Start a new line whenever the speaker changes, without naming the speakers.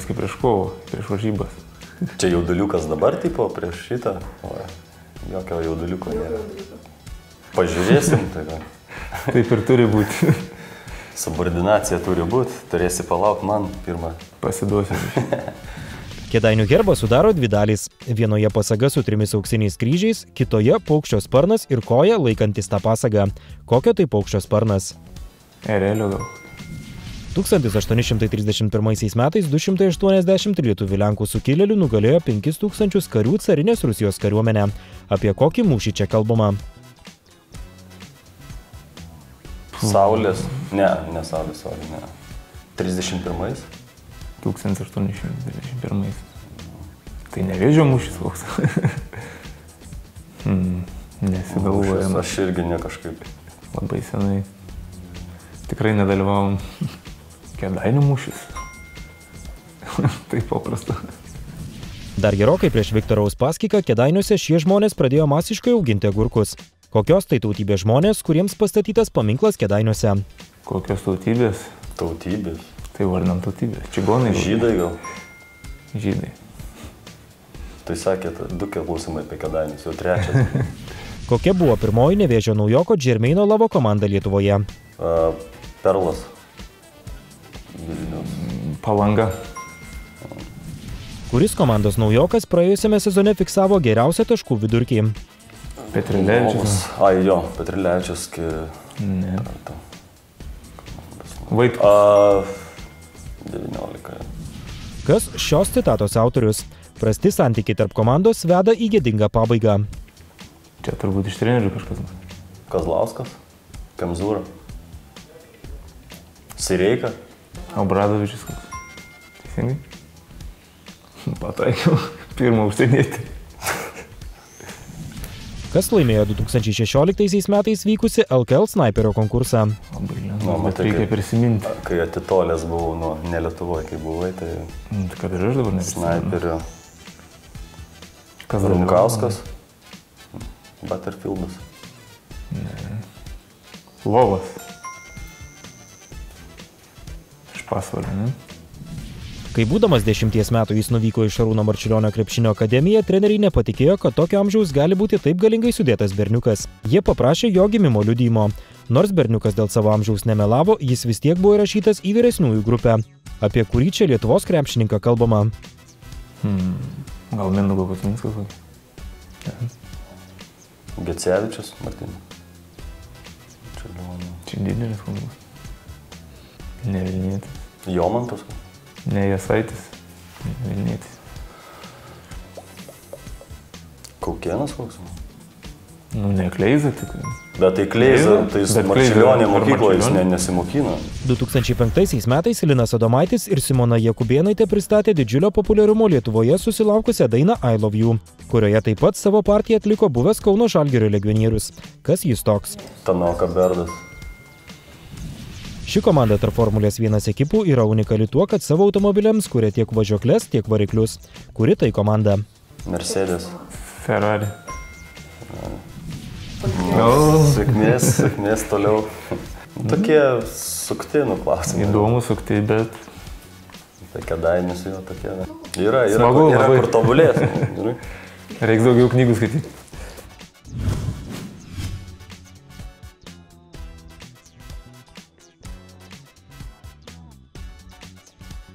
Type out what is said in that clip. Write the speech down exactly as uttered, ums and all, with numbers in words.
Jauduliukas kaip prieš kovą, prieš varžybas.
Čia jauduliukas dabar tipo prieš šitą? O, jokio jauduliuko nėra. Pažiūrėsim, tai ką.
Taip ir turi būti.
Subordinacija turi būti, turėsi palauk man pirmą.
Pasiduosiu.
Kėdainių herbą sudaro dvi dalys. Vienoje pasaga su trimis auksiniais kryžiais, kitoje paukščio sparnas ir koja laikantis tą pasagą. Kokio tai paukščio sparnas?
Erelio gal.
tūkstantis aštuoni šimtai trisdešimt pirmaisiais metais du šimtai aštuoniasdešimt lietuvių lenkų sukilėlių nugalėjo penkis tūkstančius karių carinės Rusijos kariuomenę. Apie kokį mūšį čia kalbama?
Saulės? Ne, ne Saulės, Saulė, ne. trisdešimt pirmais?
tūkstantis aštuoni šimtai trisdešimt pirmais. Tai nevėžio mūšis koks. hmm, Nesigalvojama.
Aš irgi ne kažkaip.
Labai senai. Tikrai nedalyvavom. Kėdainių mūšis. Taip paprasta.
Dar gerokai prieš Viktorą Uspaskichą Kėdainiuose šie žmonės pradėjo masiškai auginti agurkus. Kokios tai tautybės žmonės, kuriems pastatytas paminklas Kėdainiuose?
Kokios tautybės?
Tautybės.
Tai vardinam tautybės. Čigonai.
Žydai gal?
Žydai.
Tai sakėte, du klausimai apie Kėdainius, jau trečias.
Kokia buvo pirmoji Nevėžio naujoko Džermeino Lavo komanda Lietuvoje?
Uh, Perlas.
Palanga.
Kuris komandos naujokas praėjusiame sezone fiksavo geriausią taškų vidurkį?
Petrilevičius.
Ai jo, Petrilevičius. Ki...
Ne. Vaitkus.
Uh, devyniolika.
Kas šios citatos autorius? Prasti santykiai tarp komandos veda į gėdingą pabaigą.
Čia turbūt iš trenerių kažkas.
Kazlauskas. Kemzūra. Sireika.
Obradovičius koks. Teisingai? Pataikiau. Pirmą užsienietį.
Kas laimėjo du tūkstančiai šešioliktaisiais metais vykusi L K L snaiperio konkursą?
Labai lengva, bet reikia prisiminti.
Kai atitolęs buvau nuo ne Lietuvoje, kai buvai, tai...
Mm, tai kad ir aš dabar neprisimenu.
Snaiperio.
Kas
Runkauskas. Butterfieldas.
Ne. Lovas. Iš pasvalio, ne?
Kai būdamas dešimties metų jis nuvyko į Šarūno Marčiulionio krepšinio akademiją, treneriai nepatikėjo, kad tokio amžiaus gali būti taip galingai sudėtas berniukas. Jie paprašė jo gimimo liudijimo. Nors berniukas dėl savo amžiaus nemelavo, jis vis tiek buvo įrašytas į vyresniųjų grupę. Apie kurį čia Lietuvos krepšininką kalbama?
Hmm. Gal Mindaugo Kuzminskas kokį?
Gecevičius, Martinė.
Čia didelis koks. Ne Vilnietis.
Jomantas.
Ne Jasaitis. Ne Vilnietis.
Kaukėnas koks?
Nu, ne Kleiza tik.
Bet tai Kleiza, tai jis Marčiulionė mokykloje jis ne, nesimokino.
du tūkstančiai penktaisiais metais Linas Adomaitis ir Simona Jakubėnaitė pristatė didžiulio populiarumo Lietuvoje susilaukusią dainą I Love You, kurioje taip pat savo partiją atliko buvęs Kauno Žalgirio legionierius. Kas jis toks?
Tanoka Berdas.
Ši komanda tarp Formulės vienas ekipų yra unikali tuo, kad savo automobiliams kuria tiek važiuoklės, tiek variklius. Kuri tai komanda?
Mercedes.
Ferrari.
Oh. Sėkmės, sėkmės toliau. Tokie sukti nuklausimai.
Įdomu sukti, bet...
Tai Kėdainius jo tokie. Yra, yra,
Smagu,
yra
labai.
Kur tobulės.
Reiks daugiau knygų skaityti.